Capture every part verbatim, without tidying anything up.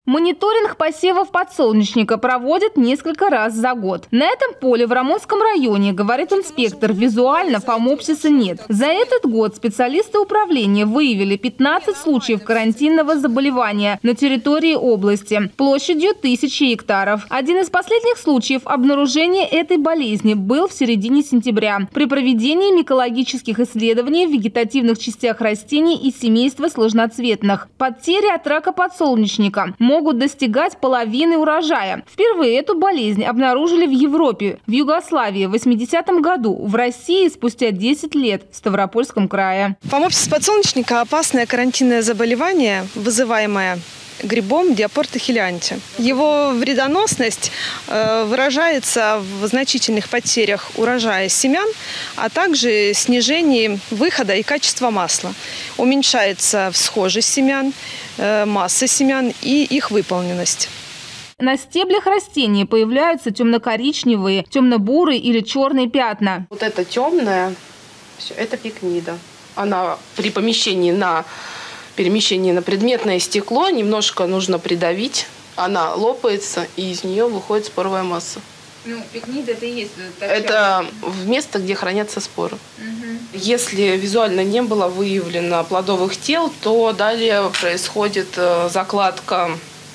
Мониторинг посевов подсолнечника проводят несколько раз за год. На этом поле в Рамонском районе, говорит инспектор, визуально фомопсиса нет. За этот год специалисты управления выявили пятнадцать случаев карантинного заболевания на территории области площадью тысячи гектаров. Один из последних случаев обнаружения этой болезни был в середине сентября при проведении микологических исследований в вегетативных частях растений и семейства сложноцветных. Потери от рака подсолнечника могут достигать половины урожая. Впервые эту болезнь обнаружили в Европе, в Югославии в восьмидесятом году, в России спустя десять лет в Ставропольском крае. Фомопсис подсолнечника – опасное карантинное заболевание, вызываемое грибом Диапорта хилианти. Его вредоносность э, выражается в значительных потерях урожая семян, а также снижении выхода и качества масла. Уменьшается всхожесть семян, э, масса семян и их выполненность. На стеблях растений появляются темно-коричневые, темно-бурые или черные пятна. Вот это темное, все, это пикнида. Она при помещении на перемещение на предметное стекло немножко нужно придавить, она лопается, и из нее выходит споровая масса. Ну, пикнида это и есть. Это место, где хранятся споры. Угу. Если визуально не было выявлено плодовых тел, то далее происходит закладка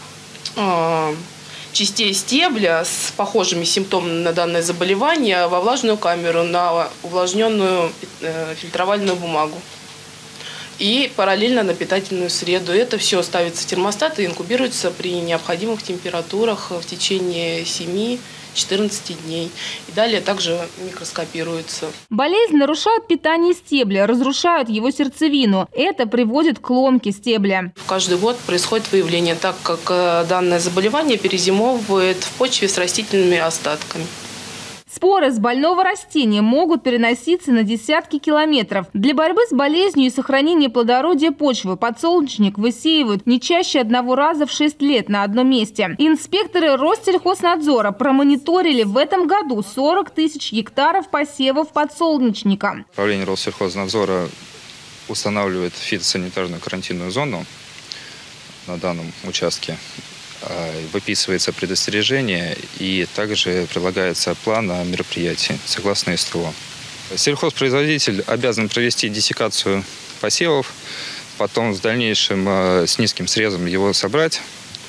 э, частей стебля с похожими симптомами на данное заболевание во влажную камеру, на увлажненную э, фильтровальную бумагу. И параллельно на питательную среду. Это все ставится в термостат и инкубируется при необходимых температурах в течение семи-четырнадцати дней. И далее также микроскопируется. Болезнь нарушает питание стебля, разрушает его сердцевину. Это приводит к ломке стебля. Каждый год происходит выявление, так как данное заболевание перезимовывает в почве с растительными остатками. Споры с больного растения могут переноситься на десятки километров. Для борьбы с болезнью и сохранения плодородия почвы подсолнечник высеивают не чаще одного раза в шесть лет на одном месте. Инспекторы Россельхознадзора промониторили в этом году сорок тысяч гектаров посевов подсолнечника. Управление Россельхознадзора устанавливает фитосанитарную карантинную зону на данном участке. Выписывается предостережение и также прилагается план мероприятий согласно СТО. Сельхозпроизводитель обязан провести диссекацию посевов, потом в дальнейшем с низким срезом его собрать,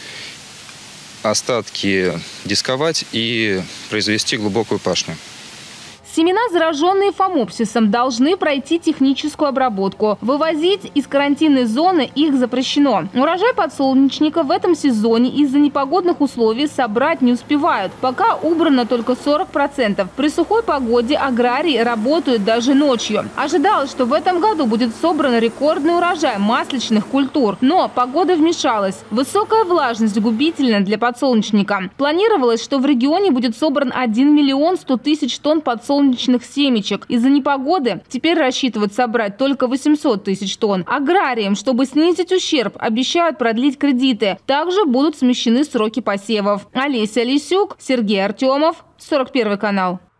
остатки дисковать и произвести глубокую пашню. Семена, зараженные фомопсисом, должны пройти техническую обработку. Вывозить из карантинной зоны их запрещено. Урожай подсолнечника в этом сезоне из-за непогодных условий собрать не успевают. Пока убрано только сорок процентов. При сухой погоде аграрии работают даже ночью. Ожидалось, что в этом году будет собран рекордный урожай масличных культур. Но погода вмешалась. Высокая влажность губительна для подсолнечника. Планировалось, что в регионе будет собран один миллион сто тысяч тонн подсолнечных семечек. Из-за непогоды теперь рассчитывают собрать только восемьсот тысяч тонн. Аграриям, чтобы снизить ущерб, обещают продлить кредиты. Также будут смещены сроки посевов. Олеся Лисюк, Сергей Артемов, сорок первый канал.